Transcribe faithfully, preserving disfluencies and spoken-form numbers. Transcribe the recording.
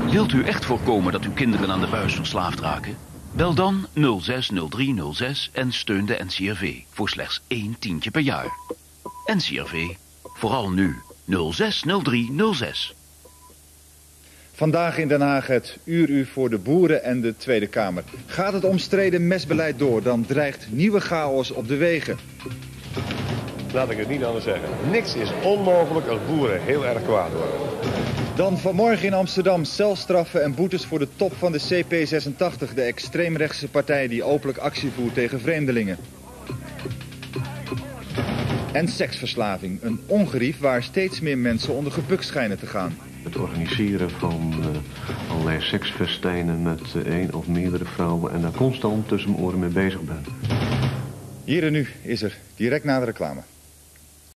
Wilt u echt voorkomen dat uw kinderen aan de buis verslaafd raken? Bel dan nul zes nul drie nul zes en steun de N C R V voor slechts één tientje per jaar. N C R V, vooral nu. nul zes nul drie nul zes. Vandaag in Den Haag het uur-u voor de boeren en de Tweede Kamer. Gaat het omstreden mesbeleid door, dan dreigt nieuwe chaos op de wegen. Laat ik het niet anders zeggen. Niks is onmogelijk als boeren heel erg kwaad worden. Dan vanmorgen in Amsterdam celstraffen en boetes voor de top van de C P zesentachtig... de extreemrechtse partij die openlijk actie voert tegen vreemdelingen. En seksverslaving, een ongerief waar steeds meer mensen onder gebukt schijnen te gaan. Het organiseren van uh, allerlei seksfestijnen met uh, één of meerdere vrouwen... en daar constant tussen mijn oren mee bezig ben. Hier en nu is er, direct na de reclame.